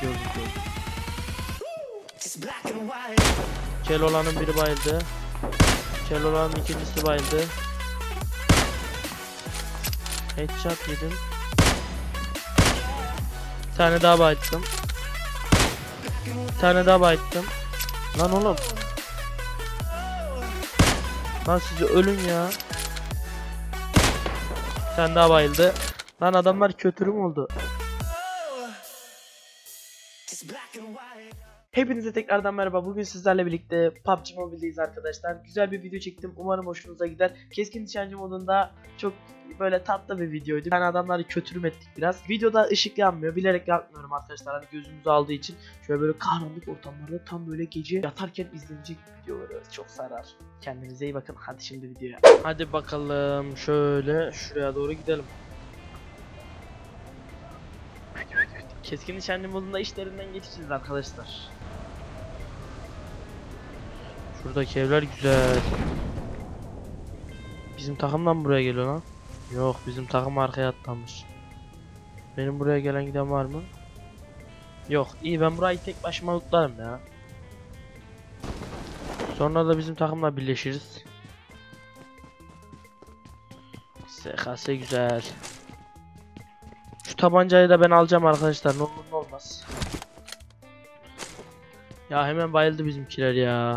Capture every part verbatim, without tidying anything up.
gördüm gördüm. Keloğlan'ın biri bayıldı. Keloğlan'ın ikincisi bayıldı. Headshot yedim. Bir tane daha bayıldım. Bir tane daha bayıldım. Lan oğlum. Lan sizi ölün ya. Bir tane daha bayıldı. Lan adamlar kötürüm oldu. Hepinize tekrardan merhaba. Bugün sizlerle birlikte P U B G Mobile'deyiz arkadaşlar. Güzel bir video çektim. Umarım hoşunuza gider. Keskin nişancı modunda çok böyle tatlı bir videoydu. Yani adamları kötürüm ettik biraz. Videoda ışık yanmıyor. Bilerek yapmıyorum arkadaşlar. Hani gözümüzü aldığı için. Şöyle böyle karanlık ortamlarda tam böyle gece yatarken izlenecek videoları çok sarar. Kendinize iyi bakın. Hadi şimdi videoya. Hadi bakalım. Şöyle şuraya doğru gidelim. Keskin nişancı modunda işlerinden geçeceğiz arkadaşlar. Şuradaki evler güzel. Bizim takımdan buraya geliyor lan. Yok, bizim takım arkaya atlamış. Benim buraya gelen giden var mı? Yok, iyi, ben burayı tek başıma tutlarım ya. Sonra da bizim takımla birleşiriz. S K S güzel. Şu tabancayı da ben alacağım arkadaşlar, ne olur ne olmaz. Ya hemen bayıldı bizimkiler ya.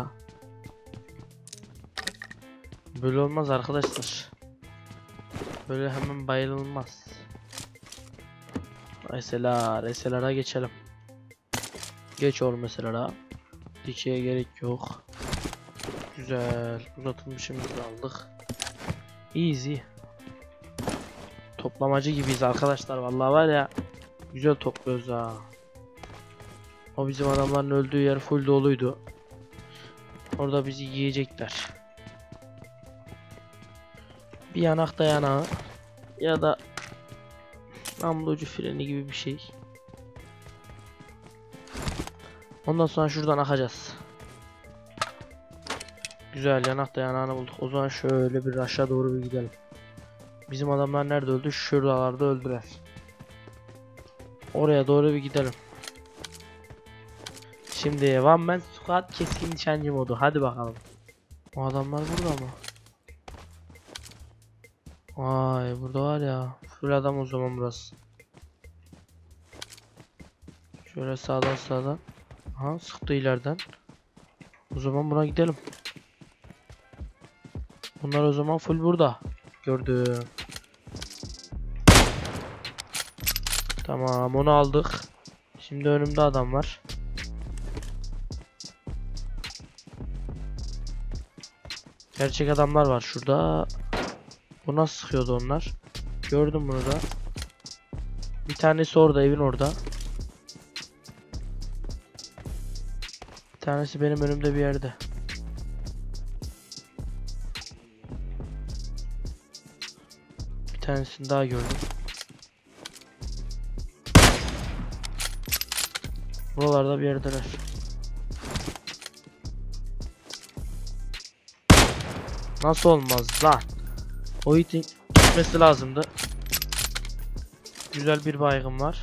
Böyle olmaz arkadaşlar. Böyle hemen bayılılmaz. Mesela Reselara geçelim. Geç oğlum mesela. Dikeye gerek yok. Güzel. Uzatılmışımızı aldık. Easy. Toplamacı gibiyiz arkadaşlar, vallahi var ya. Güzel topluyoruz ha. O bizim adamların öldüğü yer full doluydu. Orada bizi yiyecekler. Bir yanak dayanağı ya da namlu ucu freni gibi bir şey. Ondan sonra şuradan akacağız. Güzel, yanak dayanağını bulduk. O zaman şöyle bir aşağı doğru bir gidelim. Bizim adamlar nerede öldü? Şuralarda öldüler. Oraya doğru bir gidelim. Şimdi One Man Squad keskin nişancı modu. Hadi bakalım. O adamlar burada mı? Vay, burada var ya. Full adam o zaman burası. Şöyle sağdan sağdan. Aha, sıktı ileriden. O zaman buna gidelim. Bunlar o zaman full burada. Gördüm. Tamam, onu aldık. Şimdi önümde adam var. Gerçek adamlar var şurada. Bu nasıl sıkıyordu onlar? Gördüm bunu da. Bir tanesi orada, evin orada. Bir tanesi benim önümde bir yerde. Bir tanesini daha gördüm. Buralarda bir yerdeler. Nasıl olmaz lan? O itin gitmesi lazımdı. Güzel bir baygın var.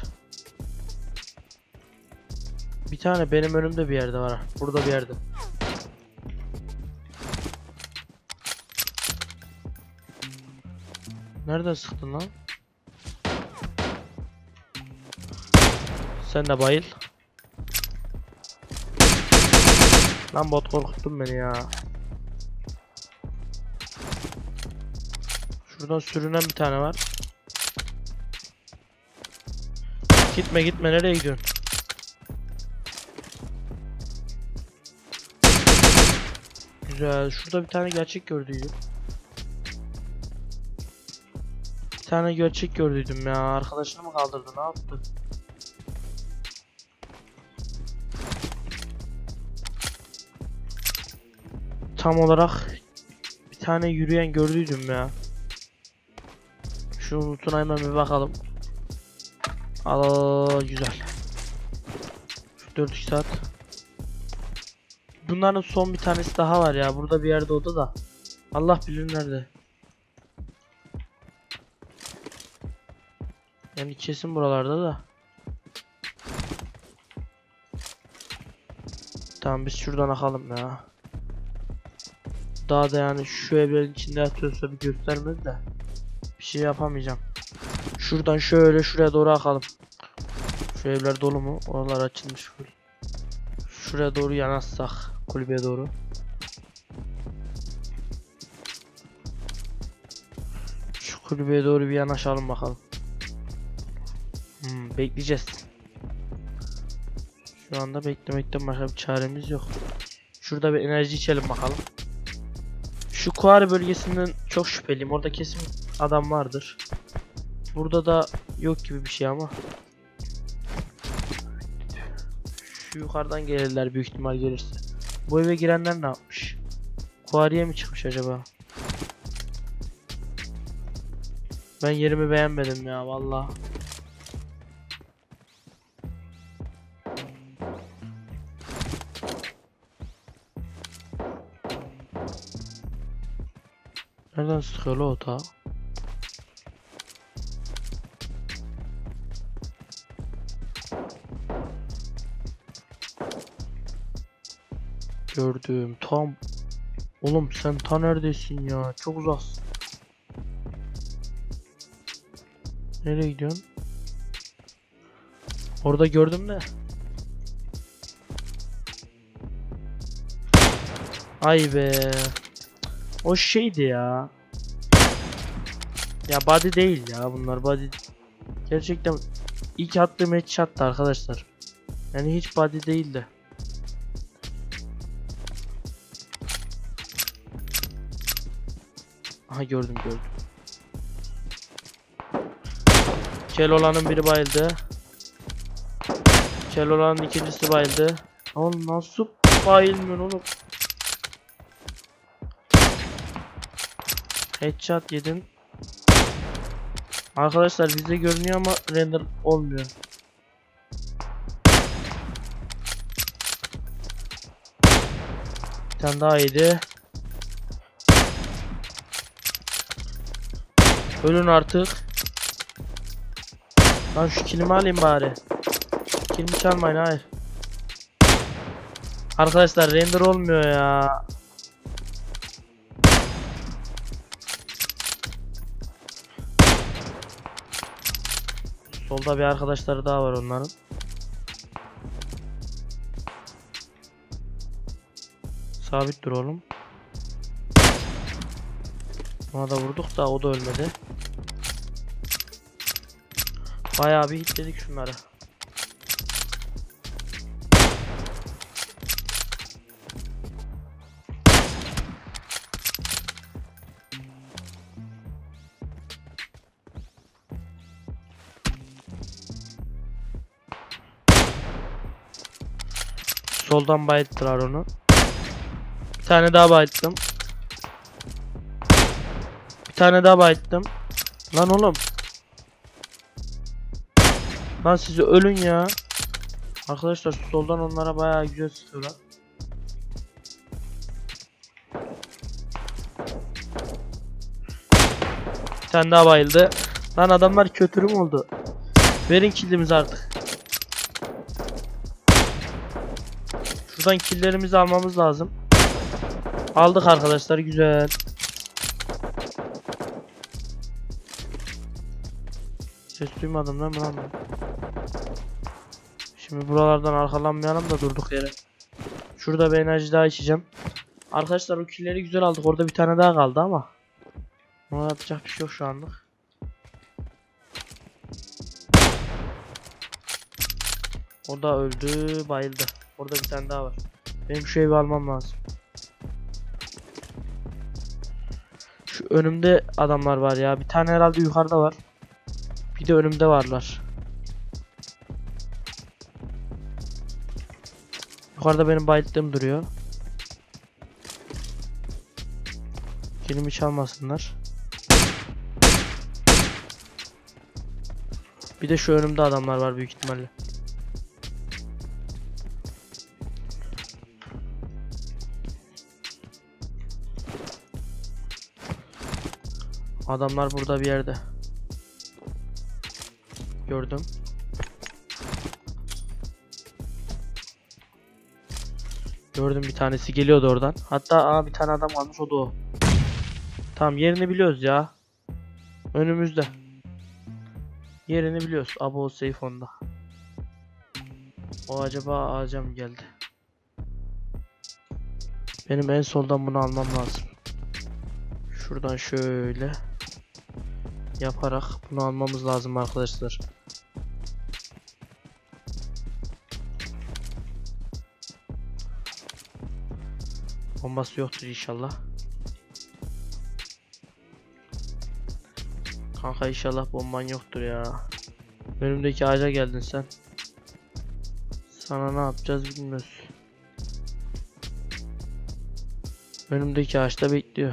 Bir tane benim önümde bir yerde var. Burada bir yerde. Nereden sıktın lan? Sen de bayıl. Lan bot, korkuttun beni ya. Şuradan sürünen bir tane var. Gitme gitme, nereye gidiyorsun? Güzel. Şurada bir tane gerçek gördüydüm. Bir tane gerçek gördüydüm ya. Arkadaşını mı kaldırdı, ne yaptı? Tam olarak bir tane yürüyen gördüydüm ya. Şu loot'una hemen bir bakalım. Aa, güzel. Şu dört saat. Bunların son bir tanesi daha var ya. Burada bir yerde, o da. Allah bilir nerede. Yani kesin buralarda da. Tamam, biz şuradan akalım ya. Daha da yani şu evlerin içinde yatıyorsa bir göstermez de bir şey yapamayacağım. Şuradan şöyle şuraya doğru akalım. Şu evler dolu mu? Oralar açılmış full. Şuraya doğru yanaşsak, kulübeye doğru. Şu kulübeye doğru bir yanaşalım bakalım. Hmm, bekleyeceğiz. Şu anda beklemekten başka bir çaremiz yok. Şurada bir enerji içelim bakalım. Şu Kuari bölgesinden çok şüpheliyim. Orada kesin adam vardır. Burada da yok gibi bir şey ama. Şu yukarıdan gelirler büyük ihtimal gelirse. Bu eve girenler ne yapmış? Kuari'ye mi çıkmış acaba? Ben yerimi beğenmedim ya vallahi. Nereden sıkıyor la o ta? Gördüm tam. Oğlum sen ta neredesin ya? Çok uzaksın. Nereye gidiyorsun? Orada gördüm de. Ay be. O şeydi ya. Ya body değil ya bunlar body. Gerçekten ilk attığım headshot'tı arkadaşlar. Yani hiç body değildi. Aha gördüm gördüm. Keloğlan'ın biri bayıldı. Keloğlan'ın ikincisi bayıldı. Oğlum nasıl bayılmıyor oğlum? Headshot yedim. Arkadaşlar bize görünüyor ama render olmuyor. Bir tane daha yedi. Ölün artık. Lan şu kilimi alayım bari. Kilimi çalmayın, hayır. Arkadaşlar render olmuyor ya. Solda bir arkadaşları daha var onların. Sabit dur oğlum. Ona da vurduk da o da ölmedi. Bayağı bir hitledik şunları. Soldan bayılttılar onu. Bir tane daha bayılttım. Bir tane daha bayılttım. Lan oğlum. Lan sizi ölün ya. Arkadaşlar soldan onlara bayağı güzel sıkıyorlar. Bir tane daha bayıldı. Lan adamlar kötürüm oldu. Verin killimizi artık. Şuradan killlerimizi almamız lazım. Aldık arkadaşlar, güzel. Ses duymadım lan lan. Şimdi buralardan arkalanmayalım da durduk yere. Şurada bir enerji daha içeceğim. Arkadaşlar o killeri güzel aldık. Orada bir tane daha kaldı ama ona yapacak bir şey yok şu anlık. O da öldü, bayıldı. Orada bir tane daha var. Benim şu evi almam lazım. Şu önümde adamlar var ya. Bir tane herhalde yukarıda var. Bir de önümde varlar. Yukarıda benim bayılttığım duruyor. Kilimi çalmasınlar. Bir de şu önümde adamlar var büyük ihtimalle. Adamlar burada bir yerde. Gördüm. Gördüm, bir tanesi geliyordu oradan. Hatta aa, bir tane adam varmış, o da o. Tamam, yerini biliyoruz ya. Önümüzde. Yerini biliyoruz. Abo safe onda. O acaba ağaca mı geldi? Benim en soldan bunu almam lazım. Şuradan şöyle yaparak bunu almamız lazım arkadaşlar. Bombası yoktur inşallah. Kanka inşallah bomban yoktur ya. Önümdeki ağaca geldin sen. Sana ne yapacağız bilmiyoruz. Önümdeki ağaçta bekliyor.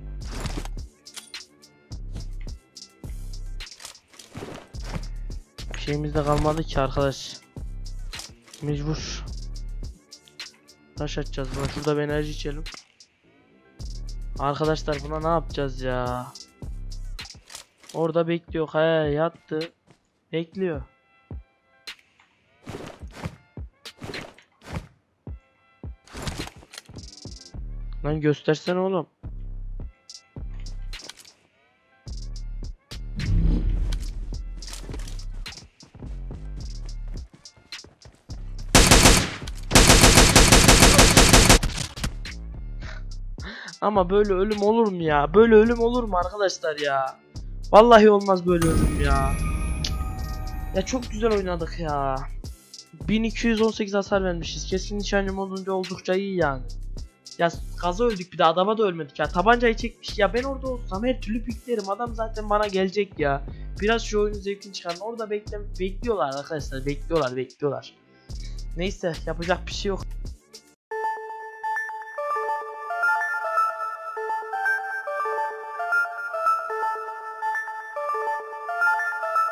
Bir şeyimiz de kalmadı ki arkadaş. Mecbur. Taş atacağız buna. Şurada bir enerji içelim. Arkadaşlar buna ne yapacağız ya? Orada bekliyor. He, yattı. Bekliyor. Lan göstersene oğlum. Ama böyle ölüm olur mu ya? Böyle ölüm olur mu arkadaşlar ya? Vallahi olmaz böyle ölüm ya. Ya çok güzel oynadık ya. bin iki yüz on sekiz hasar vermişiz. Keskin nişancım olunca oldukça iyi yani. Ya kaza öldük, bir de adama da ölmedik ya. Tabancayı çekmiş ya, ben orada olsam her türlü piklerim. Adam zaten bana gelecek ya. Biraz şu oyunun zevkini çıkarın. Orada bekle bekliyorlar arkadaşlar. Bekliyorlar bekliyorlar. Neyse, yapacak bir şey yok.